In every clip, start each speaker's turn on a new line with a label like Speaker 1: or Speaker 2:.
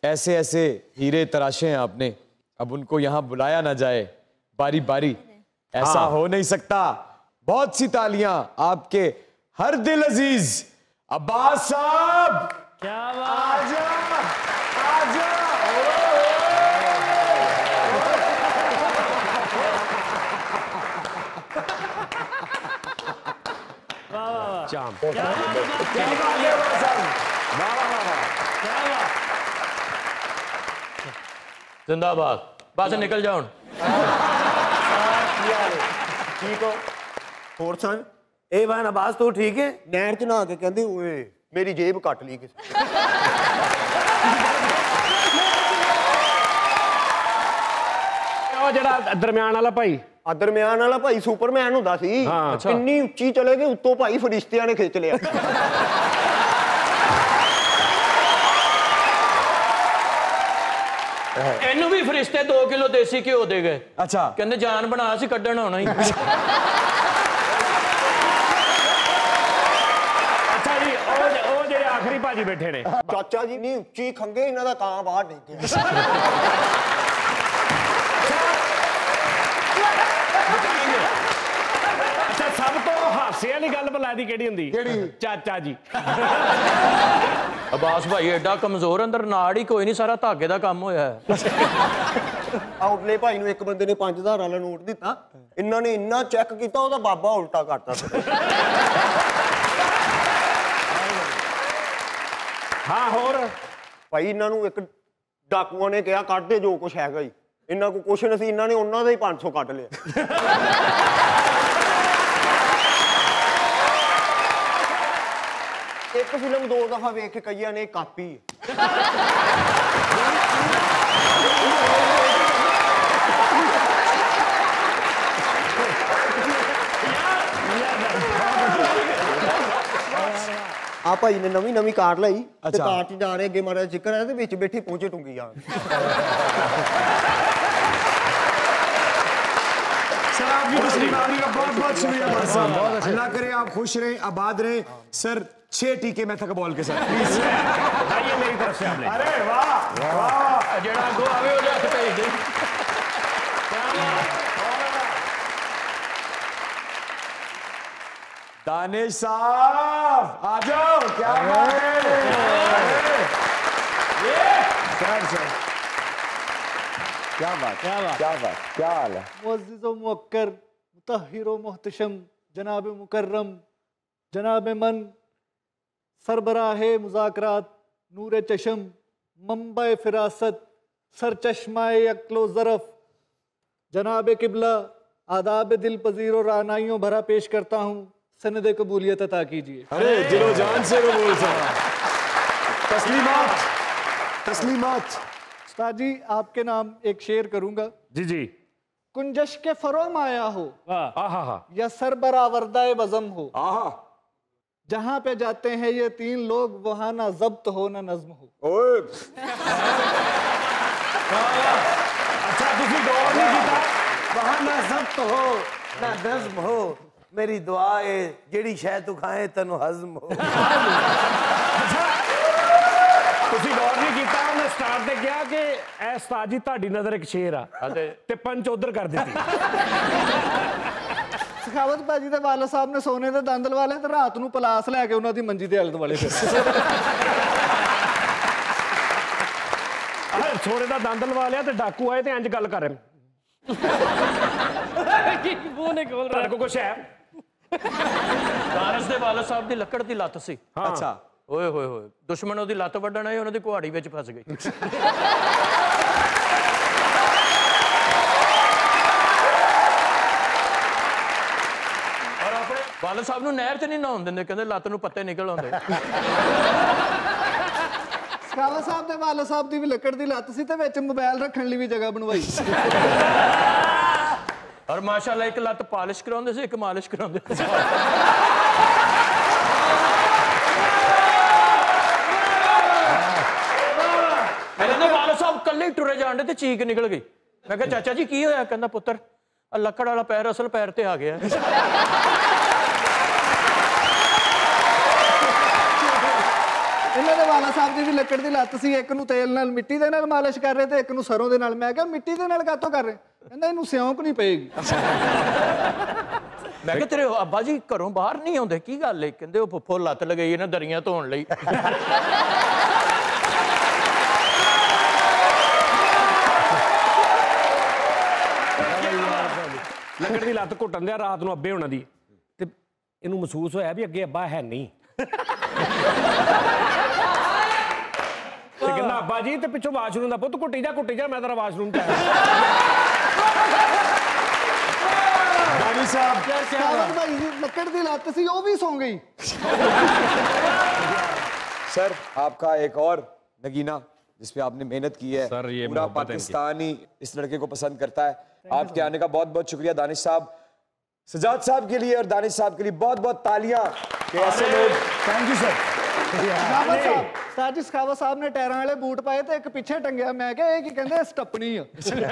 Speaker 1: ऐसे ऐसे हीरे तराशे हैं आपने, अब उनको यहाँ बुलाया ना जाए बारी बारी, ऐसा हो नहीं सकता। बहुत सी तालियां आपके हर दिल अजीज अब्बास साहब।
Speaker 2: क्या बात,
Speaker 1: आजा आजा।
Speaker 3: जिंदाबाद। बस निकल जाओ।
Speaker 4: ठीक हो? होर सन ए बहन अब्बास तू ठीक है? नहर च नहा के कहंदी ओए मेरी जेब कट ली किसी।
Speaker 2: ਉਹ ਜਿਹੜਾ ਦਰਮਿਆਨ ਵਾਲਾ ਭਾਈ,
Speaker 4: ਦਰਮਿਆਨ ਵਾਲਾ ਭਾਈ ਸੁਪਰਮੈਨ ਹੁੰਦਾ ਸੀ। ਇੰਨੀ ਉੱਚੀ ਚਲੇ ਗਏ ਉੱਤੋਂ ਭਾਈ ਫਰਿਸ਼ਤਿਆਂ ਨੇ ਖਿੱਚ ਲਿਆ।
Speaker 3: ਇਹਨੂੰ ਵੀ ਫਰਿਸ਼ਤੇ 2 ਕਿਲੋ ਦੇਸੀ ਘਿਓ ਦੇ ਗਏ।
Speaker 1: ਅੱਛਾ,
Speaker 3: ਕਹਿੰਦੇ ਜਾਨ ਬਣਾ ਸੀ ਕੱਢਣ ਆਉਣਾ ਹੀ।
Speaker 2: ਅੱਛਾ ਜੀ ਉਹ ਜਿਹੜੇ ਆਖਰੀ ਭਾਜੀ ਬੈਠੇ ਨੇ,
Speaker 4: ਚਾਚਾ ਜੀ ਨਹੀਂ ਉੱਚੀ ਖੰਗੇ ਇਹਨਾਂ ਦਾ ਕਾਂ ਬਾਹਰ ਡਿੱਗ ਗਿਆ।
Speaker 2: ਅੱਛਾ ਸਭ ਤੋਂ ਹਾਸੇ ਵਾਲੀ ਗੱਲ ਭਲਾ ਦੀ ਕਿਹੜੀ ਹੁੰਦੀ? ਕਿਹੜੀ? ਚਾਚਾ ਜੀ।
Speaker 3: ਅਬਾਸ ਭਾਈ ਐਡਾ ਕਮਜ਼ੋਰ, ਅੰਦਰ ਨਾੜ ਹੀ ਕੋਈ ਨਹੀਂ, ਸਾਰਾ ਧਾਗੇ ਦਾ ਕੰਮ ਹੋਇਆ ਹੈ।
Speaker 4: ਆਉਟਲੇ ਭਾਈ ਨੂੰ ਇੱਕ ਬੰਦੇ ਨੇ 5000 ਵਾਲਾ ਨੋਟ ਦਿੱਤਾ, ਇਹਨਾਂ ਨੇ ਇੰਨਾ ਚੈੱਕ ਕੀਤਾ ਉਹਦਾ ਬਾਬਾ ਉਲਟਾ ਕਰਤਾ।
Speaker 2: ਹਾਂ ਹੋਰ
Speaker 4: ਭਾਈ ਇਹਨਾਂ ਨੂੰ ਇੱਕ ਡਾਕੂਆਂ ਨੇ ਕਿਹਾ ਕੱਢ ਦੇ ਜੋ ਕੁਛ ਹੈਗਾ ਹੀ, ਇਹਨਾਂ ਕੋਲ ਕੁਛ ਨਹੀਂ ਸੀ, ਇਹਨਾਂ ਨੇ ਉਹਨਾਂ ਦਾ ਹੀ 500 ਕੱਢ ਲਿਆ। ਇੱਕ ਫਿਲਮ 2 ਦਫਾ ਵੇਖ ਕੇ ਕਈਆਂ ਨੇ ਕਾਪੀ। ਆ ਭਾਈ ਨੇ ਨਵੀਂ ਨਵੀਂ ਕਾਰ ਲਈ ਤੇ ਕਾਰ 'ਚ ਜਾ ਰਹੇ ਅੱਗੇ ਮਾੜਾ ਜ਼ਿਕਰ ਹੈ ਤੇ ਵਿੱਚ ਬੈਠੇ ਪਹੁੰਚੇ ਟੁੰਗੀ ਜਾਣ।
Speaker 1: सर आपकी तस्लीम का बहुत बहुत शुक्रिया साहब। अल्लाह करे आप खुश रहें, आबाद रहें। सर 6 टीके मैं थकबॉल के साथ प्लीज
Speaker 2: आइए मेरी तरफ से आपने।
Speaker 1: अरे वाह वाह,
Speaker 3: ਜਿਹੜਾ ਅੱਗੋਂ ਆਵੇ ਉਹਦੇ ਹੱਥ ਭੇਜ ਦੇ।
Speaker 1: दानिश साहब आ जाओ। क्या बात है, सर सर क्या बात क्या बात क्या बात, क्या हाल है?
Speaker 5: मुअज़्ज़िज़ व मुअक्कर मुतहिर व मुहतशम जनाब मुकर्रम जनाब मन सरबराह मुज़ाकरात नूर चशम मंबा फिरासत सरचश्माए अक्लो ज़रफ़ जनाब किबला आदाब दिल पजीर और रानाइयों भरा पेश करता हूँ, सनद कबूलियत अता कीजिए।
Speaker 1: अरे दिलो जान से कबूल सर। तस्लीमात तस्लीमात।
Speaker 5: उस्ताद जी आपके नाम एक शेर करूंगा।
Speaker 2: जी जी।
Speaker 5: कुंजश के फरोम आया हो
Speaker 2: आहा
Speaker 5: या सरबरा वर्दाए बज़म हो,
Speaker 1: आहा,
Speaker 5: जहां पे जाते हैं ये 3 लोग वहां ना ज़ब्त हो ना नज़्म हो।
Speaker 1: ओए
Speaker 2: अच्छा तुसी गौर नहीं कीता?
Speaker 6: वहां ना ज़ब्त हो ना नज़्म हो, मेरी दुआ है जेड़ी शै तू खाए तेनू हज़म हो।
Speaker 2: तुसी गौर नहीं कीता? उन्हें स्टार्ट ते कहा कि ए उस्ताद जी ਤੁਹਾਡੀ नजर एक शेर आ ते पंच उधर कर दी।
Speaker 5: सखावत भाजी ਦੇ ਵਾਲਾ ਸਾਹਿਬ ਨੇ ਸੋਨੇ ਦੇ ਦੰਦ ਲਵਾਲੇ ਤੇ ਰਾਤ ਨੂੰ ਪਲਾਸ ਲੈ ਕੇ ਉਹਨਾਂ ਦੀ ਮੰਜੀ ਦੇ ਆਲੇ ਦੁਆਲੇ ਫਿਰ।
Speaker 2: ਅਰੇ ਸੋਨੇ ਦਾ ਦੰਦ ਲਵਾ ਲਿਆ ਤੇ ਡਾਕੂ ਆਏ ਤੇ ਇੰਜ ਗੱਲ ਕਰ ਰਹੇ ਕੀ ਮੂੰਹ ਨੇ ਖੋਲ ਰਿਹਾ ਕੋ ਕੁਛ ਹੈ।
Speaker 3: ਕਾਰਜ ਦੇ ਵਾਲਾ ਸਾਹਿਬ ਦੀ ਲੱਕੜ ਦੀ ਲੱਤ ਸੀ।
Speaker 1: अच्छा
Speaker 3: ਓਏ ਹੋਏ ਹੋਏ, ਦੁਸ਼ਮਣ ਉਹਦੀ ਲੱਤ ਵੱਢਣ ਆਏ, ਉਹਨਾਂ ਦੀ ਕੁਹਾੜੀ ਵਿੱਚ ਫਸ ਗਈ। ਔਰ ਆਪਣੇ ਵਾਲਾ ਸਾਹਿਬ ਨੂੰ ਨਹਿਰ 'ਚ ਨਹੀਂ ਨਹਾਉਣ ਦਿੰਦੇ, ਕਹਿੰਦੇ ਲੱਤ ਨੂੰ ਪੱਤੇ ਨਿਕਲ ਆਉਂਦੇ।
Speaker 5: ਸਖਾਵਤ ਸਾਹਿਬ ਦੇ ਵਾਲਾ ਸਾਹਿਬ ਦੀ ਵੀ ਲੱਕੜ ਦੀ ਲੱਤ ਸੀ ਤੇ ਵਿੱਚ ਮੋਬਾਈਲ ਰੱਖਣ ਲਈ ਵੀ ਜਗ੍ਹਾ ਬਣਵਾਈ।
Speaker 3: ਔਰ ਮਾਸ਼ਾਅੱਲਾ ਇੱਕ ਲੱਤ ਪਾਲਿਸ਼ ਕਰਾਉਂਦੇ ਸੀ, ਇੱਕ ਮਾਲਿਸ਼ ਕਰਾਉਂਦੇ ਸੀ। ਕਹਿੰਦੇ ਵਾਲਾ ਸਾਹਿਬ ਕੱਲੇ ਟੁਰੇ ਜਾਂਦੇ ਤੇ ਚੀਕ ਨਿਕਲ ਗਈ। ਮੈਂ ਕਿਹਾ ਚਾਚਾ ਜੀ ਕੀ ਹੋਇਆ? ਕਹਿੰਦਾ ਪੁੱਤਰ ਆ ਲੱਕੜ ਵਾਲਾ ਪੈਰ ਅਸਲ ਪੈਰ ਤੇ ਆ ਗਿਆ।
Speaker 5: ਇਹਨਾਂ ਦੇ ਵਾਲਾ ਸਾਹਿਬ ਦੀ ਵੀ ਲੱਕੜ ਦੀ ਲੱਤ ਸੀ, ਇੱਕ ਨੂੰ ਤੇਲ ਨਾਲ ਮਿੱਟੀ ਦੇ ਨਾਲ ਮਾਲਿਸ਼ ਕਰ ਰਹੇ ਤੇ ਇੱਕ ਨੂੰ ਸਰੋਂ ਦੇ ਨਾਲ। ਮੈਂ ਕਿਹਾ ਮਿੱਟੀ ਦੇ ਨਾਲ ਕਾਹਤੋਂ ਕਰ ਰਹੇ? ਕਹਿੰਦਾ ਇਹਨੂੰ ਸਿਉਂਕ ਨਹੀਂ ਪਏਗੀ।
Speaker 3: ਮੈਂ ਕਿਹਾ ਤੇਰੇ ਅੱਬਾ ਜੀ ਘਰੋਂ ਬਾਹਰ ਨਹੀਂ ਆਉਂਦੇ, ਕੀ ਗੱਲ ਏ? ਕਹਿੰਦੇ ਉਹ ਫੁੱਫੋ ਲੱਤ ਲਗਾਈ ਇਹਨਾਂ ਦਰੀਆਂ ਧੋਣ ਲਈ।
Speaker 2: ਲੱਕੜ ਦੀ ਲੱਤ ਘੁੱਟਣ ਦਿਆ ਰਾਤ ਨੂੰ ਅੱਬੇ ਹੋਣਾ ਦੀ, ਤੇ ਇਹਨੂੰ ਮਹਿਸੂਸ ਹੋਇਆ ਵੀ ਅੱਗੇ ਅੱਬਾ ਹੈ ਨਹੀਂ, ਤੇ ਕਹਿੰਦਾ ਅੱਬਾ ਜੀ ਤੇ ਪਿੱਛੋਂ ਵਾਸ਼ਰੂਮ ਦਾ ਪੁੱਤ ਘੁੱਟੀ ਜਾ ਮੈਂ ਤੇਰਾ ਵਾਸ਼ਰੂਮ ਚ ਆਇਆ।
Speaker 1: दानिश साहब
Speaker 5: सावंत भाई जी लकड़ दी लत सी, वो भी सौ गई।
Speaker 1: सर आपका एक और नगीना जिसपे आपने मेहनत की है,
Speaker 2: सर, ये
Speaker 1: पूरा
Speaker 2: मोहब्बत है
Speaker 1: पाकिस्तान ही इस लड़के को पसंद करता है। आपके आने का बहुत बहुत शुक्रिया दानिश साहब। सजाद साहब के लिए और दानिश साहब के लिए बहुत बहुत तालियां कि ऐसे लोग। Thank you sir.
Speaker 5: सखावत साहब, साजिद सखावत साहब ने टायरां वाले बूट पाए तो एक पीछे टंगया। मैं क्या ये की कहंदे स्टपनी है।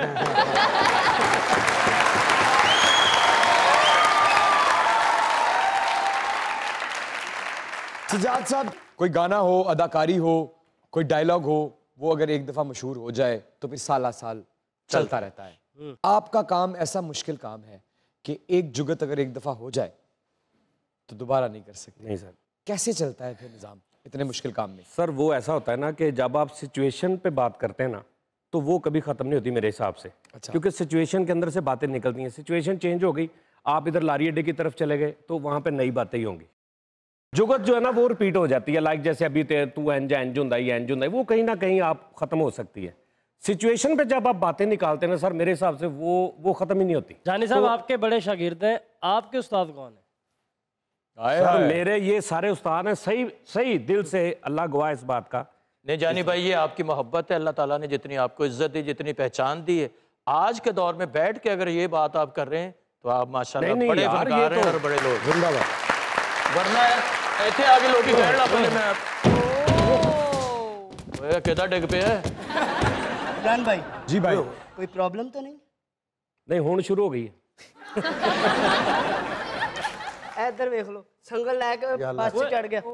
Speaker 1: सजाद साहब कोई गाना हो, अदाकारी हो, कोई डायलॉग हो, वो अगर एक दफा मशहूर हो जाए तो फिर साल साल चलता रहता है। आपका काम ऐसा मुश्किल काम है कि एक जुगत अगर एक दफा हो जाए तो दोबारा नहीं कर सकते।
Speaker 2: नहीं सर।
Speaker 1: कैसे चलता है फिर निजाम इतने मुश्किल काम में?
Speaker 2: सर वो ऐसा होता है ना कि जब आप सिचुएशन पे बात करते हैं ना तो वो कभी ख़त्म नहीं होती मेरे हिसाब से।
Speaker 1: अच्छा।
Speaker 2: क्योंकि सिचुएशन के अंदर से बातें निकलती हैं, सिचुएशन चेंज हो गई, आप इधर लारी अड्डे की तरफ चले गए तो वहाँ पे नई बातें ही होंगी। जुगत जो है ना वो रिपीट हो जाती है, लाइक जैसे अभी तू इंज होंदा वो कहीं ना कहीं आप ख़त्म हो सकती है। सिचुएशन पे जब आप बातें निकालते हैं ना सर, मेरे हिसाब से वो ख़त्म ही नहीं होती।
Speaker 7: जानी साहब आपके बड़े शागिर्द हैं, आपके उस्ताद कौन है?
Speaker 2: सर मेरे ये सारे उस्ताद हैं, सही सही दिल से, अल्लाह गवाह इस बात का।
Speaker 3: नहीं जानी भाई, ये आपकी मोहब्बत है, अल्लाह ताला ने जितनी आपको इज्जत दी, जितनी पहचान दी है, आज के दौर में बैठ के अगर ये बात आप कर रहे हैं तो आप माशाल्लाह बड़े फनकार हैं और बड़े लोग।
Speaker 2: जिंदाबाद।
Speaker 3: वरना ऐसे आगे लोग ही कहना पहले मैं ओए किधर डिग पे है?
Speaker 6: जान भाई
Speaker 1: जी भाई
Speaker 6: कोई प्रॉब्लम तो नहीं?
Speaker 2: नहीं हुण शुरू हो गई है।
Speaker 6: इधर देख लो, संगल लैके पास से चढ़ गया।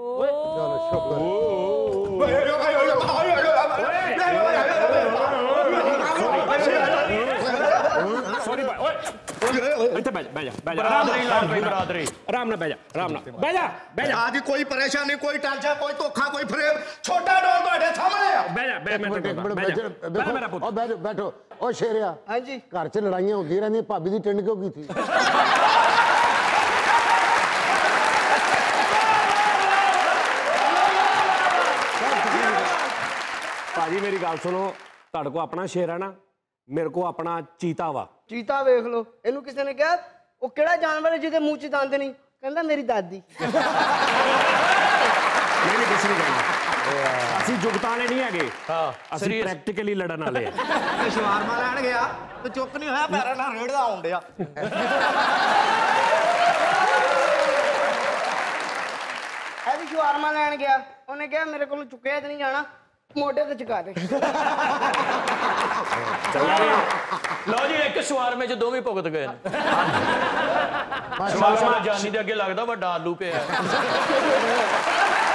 Speaker 2: सॉरी भाई, ओए इधर बैठ जा
Speaker 3: बरादरी लाल भाई, बरादरी
Speaker 2: आराम ना बैठ जा।
Speaker 8: आज कोई परेशानी, कोई टांचा, कोई धोखा, कोई फ्रेम, छोटा डॉल ਤੁਹਾਡੇ ਸਾਹਮਣੇ ਆ।
Speaker 2: मेरा पुत्र
Speaker 8: बैठो ओ शेरिया।
Speaker 6: हाँ जी।
Speaker 8: घर च लड़ाइयां होंदी रहंदी, भाभी दी टिंड क्यों की थी?
Speaker 2: भाजी मेरी गल सुनो, ਤੁਹਾਡੇ को अपना शेर है ना, मेरे को अपना चीता वा।
Speaker 6: चीता वेख लो, इनू किसी ने कहा वो केड़ा जानवर है जिहदे मुंह च दंद नहीं? कहंदा मेरी दादी।
Speaker 2: नहीं कुछ नहीं कहना, ਅਸੀਂ जुगता वाले नहीं है, ਅਸੀਂ प्रैक्टिकली लड़न वाले हैं।
Speaker 8: शवारमा लैन गया तो चुक नहीं होया, पैरां नाल रेड़दा आउण डिया।
Speaker 6: ऐ भी शवारमा लैन गया, उन्हें कहा मेरे को चुक्या तो नहीं जाना, मोढे ते चुका दे।
Speaker 3: लो जी एक शवार में जो दो भी भुगत गए शवार जानी दे अगे लगदा वड्डा आलू पे है।